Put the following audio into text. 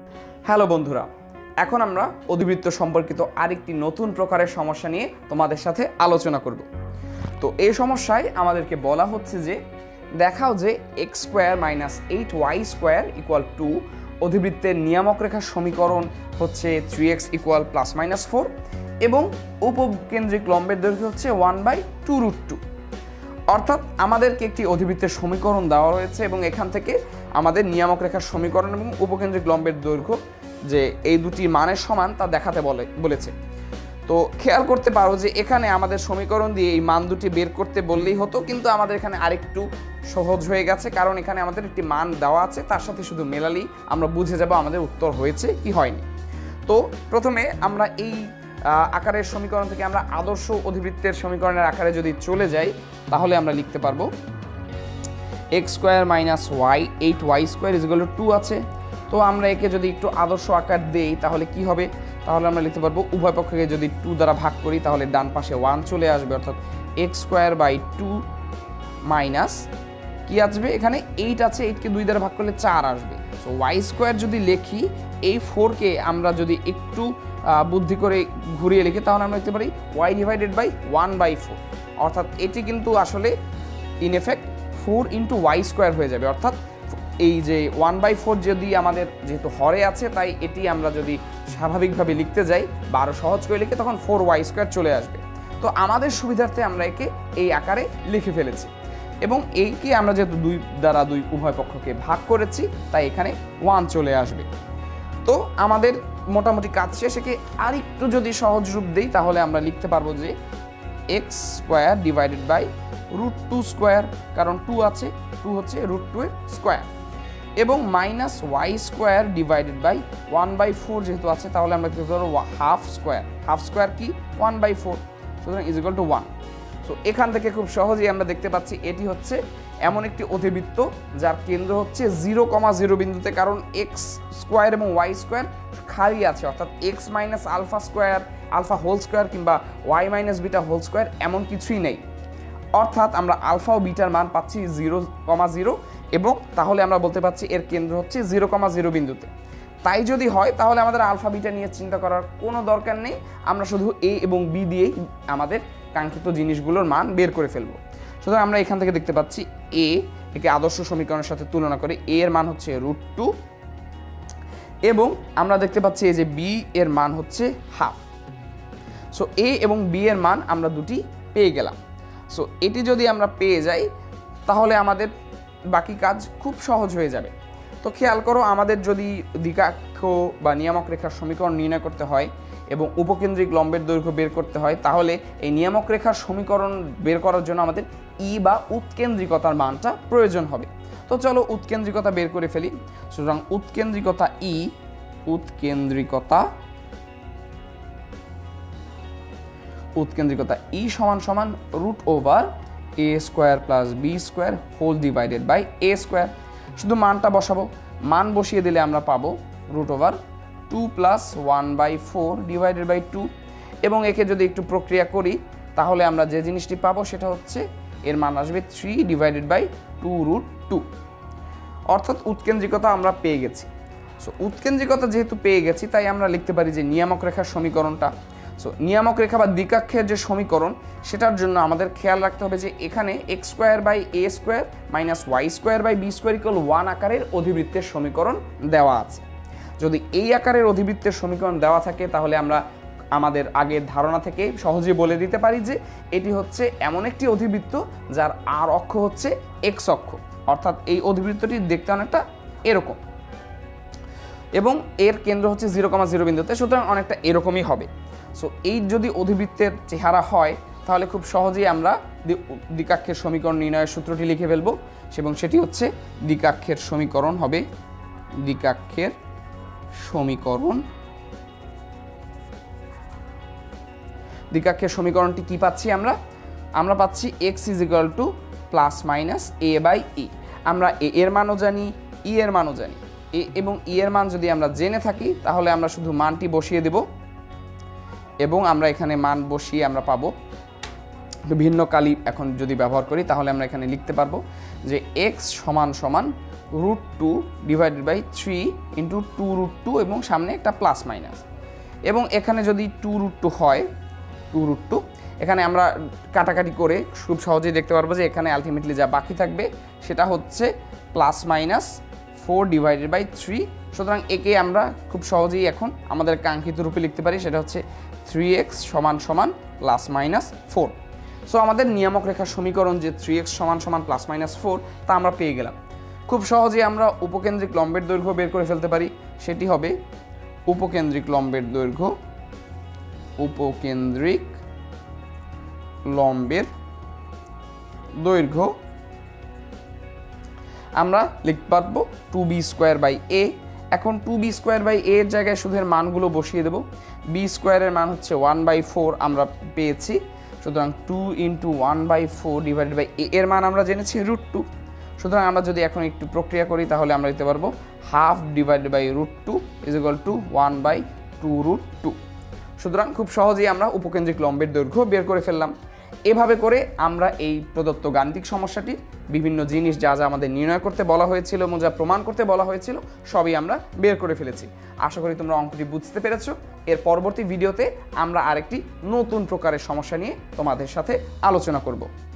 Hello বন্ধুরা, এখন আমরা অধিবৃত্ত সম্পর্কিত আরেকটি নতুন প্রকারের সমস্যা নিয়ে তোমাদের সাথে আলোচনা করব। তো এই সমস্যায় আমাদেরকে বলা হচ্ছে যে দেখাও যে x square minus 8y square equal 2 অধিবৃত্তের নিয়ামক রেখার সমীকরণ হচ্ছে 3x ইকুয়াল প্লাস মাইনাস 4 এবং উপকেন্দ্রিক লম্বের দৈর্ঘ্য হচ্ছে 1/2√2। অর্থাৎ আমাদেরকে একটি অধিবৃত্তের সমীকরণ দেওয়া রয়েছে এবং এখান থেকে আমাদের নিয়ামক রেখার সমীকরণ এবং উপকেন্দ্রিক লম্বের দৈর্ঘ্য যে এই দুটি মানের সমান তা দেখাতে বলেছে। তো খেয়াল করতে পারো যে এখানে আমাদের সমীকরণ দিয়ে এই মান দুটি বের করতে বললেই হতো, কিন্তু আমাদের এখানে আরেকটু সহজ হয়ে গেছে, কারণ এখানে আমাদের একটি মান দেওয়া আছে, তার সাথে শুধু মেলালেই আমরা বুঝে যাব আমাদের উত্তর হয়েছে কি হয়নি। তো প্রথমে আমরা এই আকারের সমীকরণ থেকে আমরা আদর্শ অধিবৃত্তের সমীকরণের আকারে যদি চলে যাই তাহলে আমরা লিখতে পারবো x square minus y 8y square is equal to 2 আছে। তো আমরা একে যদি একটু আদর্শ আকার দেই তাহলে কি হবে, তাহলে আমরা লিখতে পারবো উভয় পক্ষকে যদি 2 দ্বারা ভাগ করি তাহলে ডান পাশে 1 চলে আসবে, অর্থাৎ x স্কয়ার বাই 2 মাইনাস কি আসবে, এখানে 8 আছে, 8 কে 2 দ্বারা ভাগ করলে 4 আসবে। সো y স্কয়ার যদি লিখি, এই 4 কে আমরা যদি একটু বুদ্ধি করে ঘুরিয়ে লিখি তাহলে আমরা লিখতে পারি y ডিভাইডেড বাই 1/4, অর্থাৎ এটি কিন্তু আসলে in effect 4 into y square হয়ে যাবে। অর্থাৎ এই যে 1/4 যদি আমাদের যেহেতু হরে আছে তাই এটি আমরা যদি স্বাভাবিকভাবে লিখতে যাই বা আরও সহজ করে লিখে তখন 4y স্কয়ার চলে আসবে। তো আমাদের সুবিধার্থে আমরা একে এই আকারে লিখে ফেলেছি এবং এইকে আমরা যেহেতু 2 দ্বারা 2 উভয় পক্ষকে ভাগ করেছি তাই এখানে 1 চলে আসবে। তো আমাদের মোটামুটি কাজ শেষ। একে আরেকটু যদি সহজ রূপ দেই তাহলে আমরা লিখতে পারবো যে x square divided by √2 square, কারণ 2 আছে, 2 হচ্ছে √2 এর স্কয়ার, এবং minus y square divided by 1/4 যেহেতু আছে তাহলে আমরা লিখতে পারবো হাফ স্কয়ার। হাফ স্কয়ার কি 1/4, সুতরাং ইজ ইকুয়াল টু 1। সো এখান থেকে খুব সহজেই আমরা দেখতে পাচ্ছি এটি হচ্ছে এমন একটি অধিবৃত্ত যার কেন্দ্র হচ্ছে 0,0 বিন্দুতে, কারণ x স্কয়ার এবং y স্কয়ার খালি আছে, অর্থাৎ x minus alpha square, alpha whole square কিংবা y minus beta whole square এমন কিছুই নেই। অর্থাৎ আমরা আলফা ও বিটার মান পাচ্ছি 0,0 এবং তাহলে আমরা বলতে পারছি এর কেন্দ্র হচ্ছে 0,0 বিন্দুতে। তাই যদি হয় তাহলে আমাদের আলফা বিটা নিয়ে চিন্তা করার কোনো দরকার নেই, আমরা শুধু a এবং b দিয়েই আমাদের কাঙ্ক্ষিত জিনিসগুলোর মান বের করে ফেলবো। সুতরাং আমরা এখান থেকে দেখতে পাচ্ছি a একে আদর্শ সমীকরণের সাথে তুলনা করে a এর মান হচ্ছে √2 এবং আমরা দেখতে পাচ্ছি এই যে b এর মান হচ্ছে হাফ। সো a এবং b এর মান আমরা দুটি পেয়ে গেলাম। সো এটি যদি আমরা পেয়ে যাই তাহলে আমাদের বাকি কাজ খুব সহজ হয়ে যাবে। তো খেয়াল করো, আমাদের যদি দ্বিকাক্ষ বা নিয়ামক রেখার সমীকরণ নির্ণয় করতে হয় এবং উপকেন্দ্রিক লম্বের দৈর্ঘ্য বের করতে হয় তাহলে এই নিয়ামক রেখার সমীকরণ বের করার জন্য আমাদের ই বা উৎকেন্দ্রিকতার মানটা প্রয়োজন হবে। তো চলো উৎকেন্দ্রিকতা বের করে ফেলি। সুতরাং উৎকেন্দ্রিকতা ই, উৎকেন্দ্রিকতা ই সমান সমান √a square plus b square whole divided by a square. শুধু মানটা বসাবো, মান বসিয়ে দিলে আমরা পাবো √2 প্লাস 1/4 ডিভাইডেড বাই 2 এবং একে যদি একটু প্রক্রিয়া করি তাহলে আমরা যে জিনিসটি পাবো সেটা হচ্ছে এর মান আসবে 3 ডিভাইডেড বাই 2√2, অর্থাৎ উৎকেন্দ্রিকতা আমরা পেয়ে গেছি। সো উৎকেন্দ্রিকতা যেহেতু পেয়ে গেছি তাই আমরা লিখতে পারি যে নিয়ামক রেখার সমীকরণটা, সো নিয়ামক রেখা বা দ্বিকাক্ষের যে সমীকরণ সেটার জন্য আমাদের খেয়াল রাখতে হবে যে এখানে x square by a square minus y square by b square equal 1 আকারের অধিবৃত্তের সমীকরণ দেওয়া আছে। যদি এই আকারের অধিবৃত্তের সমীকরণ দেওয়া থাকে তাহলে আমরা আমাদের আগের ধারণা থেকে সহজেই বলে দিতে পারি যে এটি হচ্ছে এমন একটি অধিবৃত্ত যার আর অক্ষ হচ্ছে x অক্ষ, অর্থাৎ এই অধিবৃত্তটি দেখতে অনেকটা এরকম এবং এর কেন্দ্র হচ্ছে 0,0 বিন্দুতে, সুতরাং অনেকটা এরকমই হবে। সো এই যদি অধিবৃত্তের চেহারা হয় তাহলে খুব সহজেই আমরা দ্বিকাক্ষের সমীকরণ নির্ণয়ের সূত্রটি লিখে ফেলবো এবং সেটি হচ্ছে দ্বিকাক্ষের সমীকরণ হবে দ্বিকাক্ষের সমীকরণটি কি পাচ্ছি আমরা পাচ্ছি x is equal to plus minus a by e। আমরা a এর মানও জানি, e এর মানও জানি। a এবং e এর মান যদি আমরা জেনে থাকি তাহলে আমরা শুধু মানটি বসিয়ে দেব এবং আমরা এখানে মান বসিয়ে আমরা পাবো ভিন্ন কালি এখন যদি ব্যবহার করি তাহলে আমরা এখানে লিখতে পারবো যে x সমান সমান √2 ডিভাইডেড বাই 3 ইন্টু 2√2 এবং সামনে একটা প্লাস মাইনাস, এবং এখানে যদি 2√2 হয় 2√2, এখানে আমরা কাটাকাটি করে খুব সহজেই দেখতে পারবো যে এখানে আলটিমেটলি যা বাকি থাকবে সেটা হচ্ছে প্লাস মাইনাস 4 ডিভাইডেড বাই 3। সুতরাং একে আমরা খুব সহজেই এখন আমাদের কাঙ্ক্ষিত রূপে লিখতে পারি, সেটা হচ্ছে 3x সমান সমান প্লাস মাইনাস 4। সো আমাদের নিয়ামক রেখার সমীকরণ যে 3x সমান সমান প্লাস মাইনাস 4 তা আমরা পেয়ে গেলাম। খুব সহজেই আমরা উপকেন্দ্রিক লম্বের দৈর্ঘ্য বের করে ফেলতে পারি, সেটি হবে উপকেন্দ্রিক লম্বের দৈর্ঘ্য, উপকেন্দ্রিক লম্বের দৈর্ঘ্য আমরা লিখতে পারবো 2b²/a। এখন 2b²/a এর জায়গায় শুধু এর মানগুলো বসিয়ে দেব। b² এর মান হচ্ছে 1/4 আমরা পেয়েছি, সুতরাং 2 × 1/4 ডিভাইডেড বাই a এর মান আমরা জেনেছি √2। সুতরাং আমরা যদি এখন একটু প্রক্রিয়া করি তাহলে আমরা দিতে পারবো half divided by √2 is equal to 1/2√2। সুতরাং খুব সহজেই আমরা উপকেন্দ্রিক লম্বের দৈর্ঘ্য বের করে ফেললাম। এভাবে করে আমরা এই প্রদত্ত গাণিতিক সমস্যাটির বিভিন্ন জিনিস যা যা আমাদের নির্ণয় করতে বলা হয়েছিল এবং যা প্রমাণ করতে বলা হয়েছিল সবই আমরা বের করে ফেলেছি। আশা করি তোমরা অঙ্কটি বুঝতে পেরেছো। এর পরবর্তী ভিডিওতে আমরা আরেকটি নতুন প্রকারের সমস্যা নিয়ে তোমাদের সাথে আলোচনা করব।